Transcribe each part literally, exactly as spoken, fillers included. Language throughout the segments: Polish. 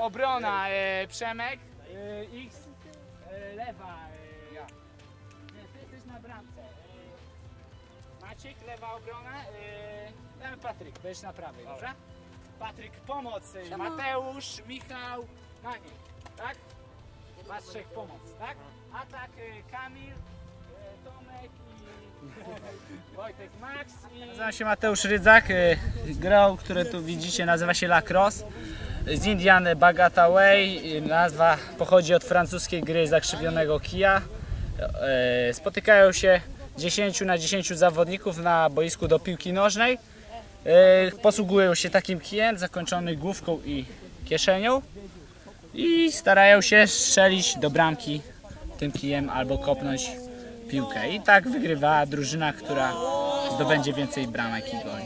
obrona e, Przemek, e, X, e, lewa, e, ja. Nie, ty jesteś na bramce. E, Maciek, lewa obrona, e, damy Patryk, będziesz na prawej, dobrze? Patryk, pomoc, e, Mateusz, Michał, Maniek, tak? Was trzech pomoc, tak? Atak, e, Kamil, e, Tomek i Wojtek, Max i... Nazywam się Mateusz Rydzak, grą, które tu widzicie, nazywa się Lacrosse z Indian Bagata Way. Nazwa pochodzi od francuskiej gry zakrzywionego kija. Spotykają się dziesięć na dziesięć zawodników na boisku do piłki nożnej. Posługują się takim kijem zakończony główką i kieszenią i starają się strzelić do bramki tym kijem albo kopnąć piłkę. I tak wygrywa drużyna, która zdobędzie więcej bramek i goli.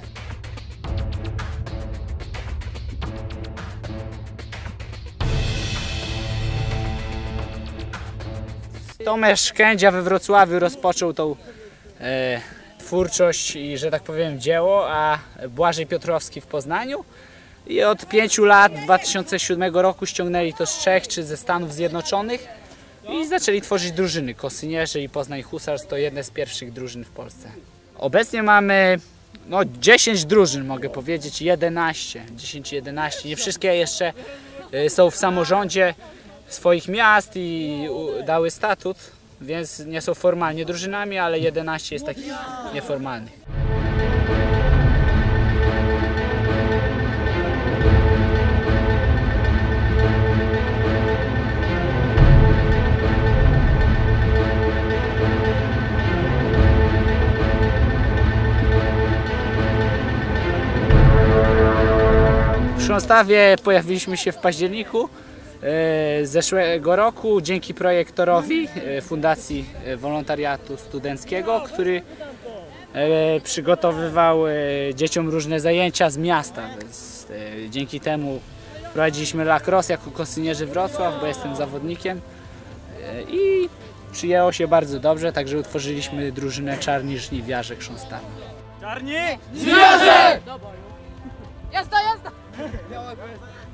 Tomasz Kędzia we Wrocławiu rozpoczął tą e, twórczość i, że tak powiem, dzieło, a Błażej Piotrowski w Poznaniu. I od pięciu lat, dwa tysiące siódmego roku, ściągnęli to z Czech czy ze Stanów Zjednoczonych i zaczęli tworzyć drużyny. Kosynierzy i Poznań Husars to jedne z pierwszych drużyn w Polsce. Obecnie mamy no, dziesięć drużyn, mogę powiedzieć, jedenaście, dziesięć jedenaście. Nie wszystkie jeszcze są w samorządzie swoich miast i dały statut, więc nie są formalnie drużynami, ale jedenaście jest takich nieformalnych. W Chrząstawie pojawiliśmy się w październiku zeszłego roku dzięki projektorowi Fundacji Wolontariatu Studenckiego, który przygotowywał dzieciom różne zajęcia z miasta. Więc dzięki temu prowadziliśmy lacrosse jako Kosynierzy Wrocław, bo jestem zawodnikiem i przyjęło się bardzo dobrze, także utworzyliśmy drużynę Czarni Żniwiarze Chrząstawa. Czarni Żniwiarze! Jazda, jazda!